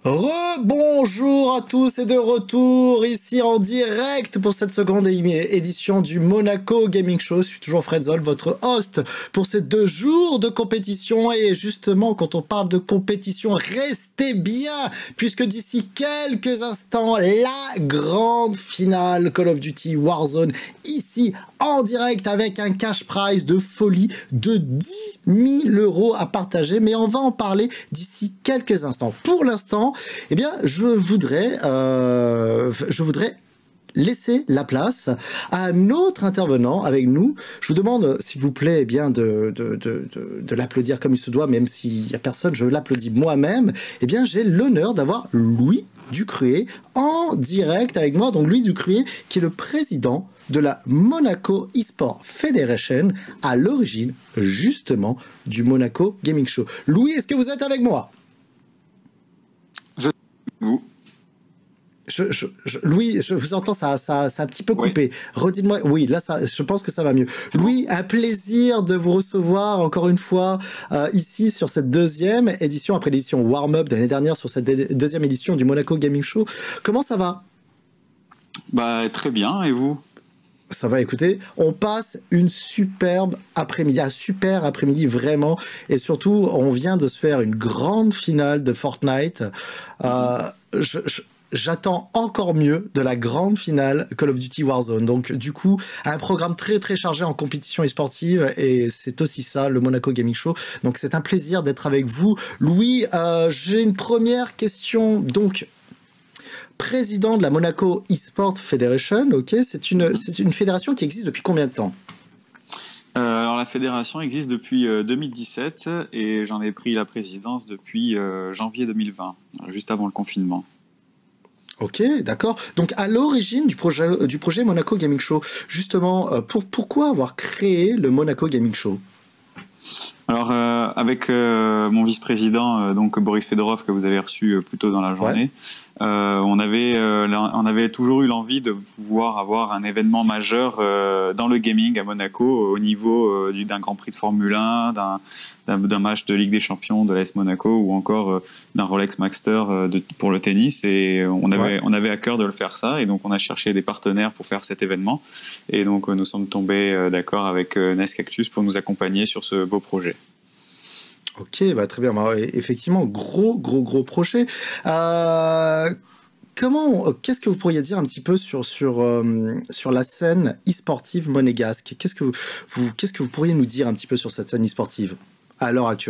Rebonjour à tous et de retour ici en direct pour cette seconde édition du Monaco Gaming Show. Je suis toujours Fred Zoll, votre host pour ces 2 jours de compétition. Et justement, quand on parle de compétition, restez bien, puisque d'ici quelques instants, la grande finale Call of Duty Warzone ici en direct avec un cash prize de folie de 10 000 € à partager. Mais on va en parler d'ici quelques instants. Pour l'instant, eh bien, je voudrais laisser la place à un autre intervenant avec nous. Je vous demande, s'il vous plaît, eh bien, de l'applaudir comme il se doit, même s'il n'y a personne, je l'applaudis moi-même. Eh bien, j'ai l'honneur d'avoir Louis Ducruet en direct avec moi. Donc, Louis Ducruet, qui est le président de la Monaco eSport Federation, à l'origine, justement, du Monaco Gaming Show. Louis, est-ce que vous êtes avec moi ? Louis, je vous entends, ça a un petit peu coupé. Oui. Redites-moi. Oui, là, je pense que ça va mieux. Louis, un plaisir de vous recevoir encore une fois ici sur cette deuxième édition, après l'édition Warm-Up de l'année dernière, sur cette deuxième édition du Monaco Gaming Show. Comment ça va ? Très bien, et vous ? Ça va, écoutez, on passe une superbe après-midi, un super après-midi vraiment, et surtout, on vient de se faire une grande finale de Fortnite. J'attends encore mieux de la grande finale Call of Duty Warzone. Donc, du coup, un programme très, très chargé en compétition e-sportive, et c'est aussi ça, le Monaco Gaming Show. Donc, c'est un plaisir d'être avec vous. Louis, j'ai une première question. Donc, président de la Monaco eSport Federation, ok, c'est une fédération qui existe depuis combien de temps ? Alors la fédération existe depuis 2017 et j'en ai pris la présidence depuis janvier 2020, juste avant le confinement. Ok, d'accord. Donc à l'origine du projet Monaco Gaming Show, justement, pourquoi avoir créé le Monaco Gaming Show ? Alors avec mon vice-président, donc Boris Fedorov, que vous avez reçu plus tôt dans la journée, on avait toujours eu l'envie de pouvoir avoir un événement majeur dans le gaming à Monaco au niveau d'un Grand Prix de Formule 1, d'un match de Ligue des Champions de l'AS Monaco ou encore d'un Rolex Master pour le tennis. Et on avait à cœur de le faire ça, et donc on a cherché des partenaires pour faire cet événement. Et donc nous sommes tombés d'accord avec Nest Cactus pour nous accompagner sur ce beau projet. Ok, très bien. Effectivement, gros projet. Qu'est-ce que vous pourriez dire un petit peu sur la scène e-sportive monégasque ? Qu'est-ce que vous pourriez nous dire un petit peu sur cette scène e-sportive à l'heure actuelle ?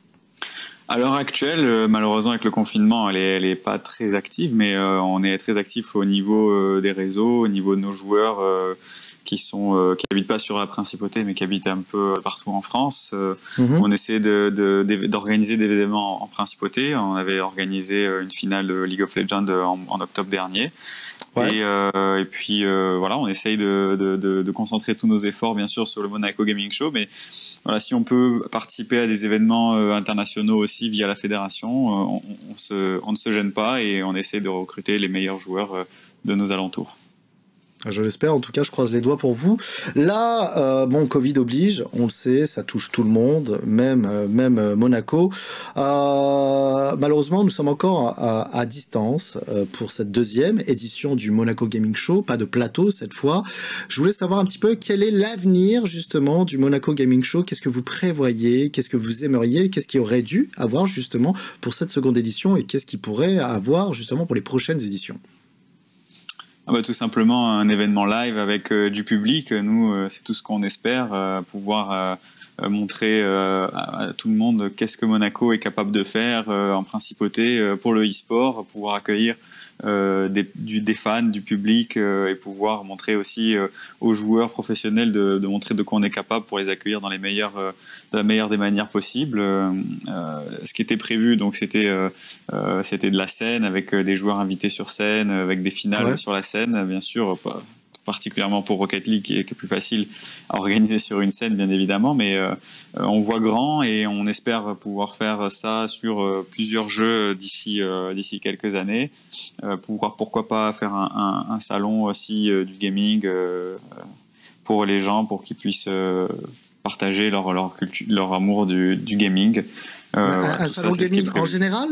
À l'heure actuelle, malheureusement avec le confinement, elle est pas très active, mais on est très actif au niveau des réseaux, au niveau de nos joueurs qui habitent pas sur la principauté, mais qui habitent un peu partout en France. On essaie d'organiser des événements en principauté. On avait organisé une finale de League of Legends en octobre dernier. Ouais. Et puis voilà, on essaye de concentrer tous nos efforts bien sûr sur le Monaco Gaming Show, mais voilà, si on peut participer à des événements internationaux aussi via la fédération, on ne se gêne pas et on essaie de recruter les meilleurs joueurs de nos alentours. Je l'espère, en tout cas, je croise les doigts pour vous. Là, Covid oblige, on le sait, ça touche tout le monde, même Monaco. Malheureusement, nous sommes encore à distance pour cette deuxième édition du Monaco Gaming Show, pas de plateau cette fois. Je voulais savoir un petit peu quel est l'avenir, justement, du Monaco Gaming Show. Qu'est-ce que vous prévoyez ? Qu'est-ce que vous aimeriez ? Qu'est-ce qui aurait dû avoir, justement, pour cette seconde édition ? Et qu'est-ce qui pourrait avoir, justement, pour les prochaines éditions ? Tout simplement un événement live avec du public. Nous, c'est tout ce qu'on espère, pouvoir montrer à tout le monde qu'est-ce que Monaco est capable de faire en principauté pour le e-sport, pouvoir accueillir des fans, du public et pouvoir montrer aussi aux joueurs professionnels de montrer de quoi on est capable pour les accueillir dans de la meilleure des manières possibles. Ce qui était prévu, donc c'était de la scène avec des joueurs invités sur scène, avec des finales sur la scène, bien sûr, particulièrement pour Rocket League qui est plus facile à organiser sur une scène bien évidemment, mais on voit grand et on espère pouvoir faire ça sur plusieurs jeux d'ici quelques années, pourquoi pas faire un salon aussi du gaming pour les gens, pour qu'ils puissent partager leur amour du gaming. Un salon gaming en général ?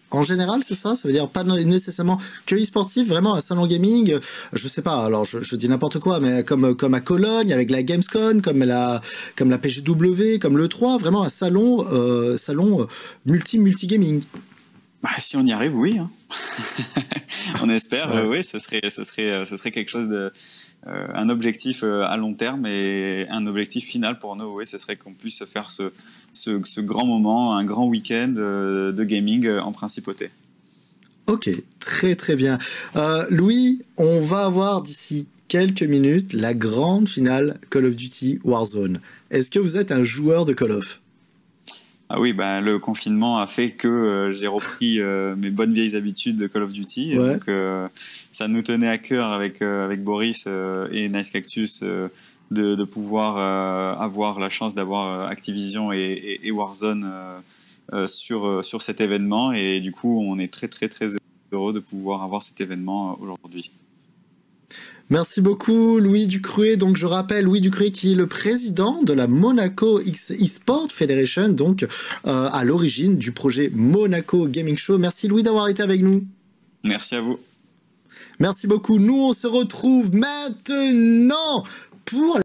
En général, c'est ça? Ça veut dire pas nécessairement que e-sportif, vraiment un salon gaming, je sais pas, alors je dis n'importe quoi, mais comme à Cologne, avec la Gamescom, comme la PGW, comme l'E3, vraiment un salon multi-gaming. Bah, si on y arrive, oui. Hein. On espère, Ouais. oui, ce serait quelque chose de... un objectif à long terme et un objectif final pour nous, oui, ce serait qu'on puisse faire ce grand moment, un grand week-end de gaming en principauté. Ok, très très bien. Louis, on va avoir d'ici quelques minutes la grande finale Call of Duty Warzone. Est-ce que vous êtes un joueur de Call of? Ah oui, bah, le confinement a fait que j'ai repris mes bonnes vieilles habitudes de Call of Duty. Ouais. Donc, ça nous tenait à cœur avec Boris et Nice Cactus de pouvoir avoir la chance d'avoir Activision et Warzone sur cet événement. Et du coup, on est très, très, très heureux de pouvoir avoir cet événement aujourd'hui. Merci beaucoup Louis Ducruet. Donc je rappelle Louis Ducruet qui est le président de la Monaco eSport Federation, donc à l'origine du projet Monaco Gaming Show. Merci Louis d'avoir été avec nous. Merci à vous. Merci beaucoup. Nous on se retrouve maintenant pour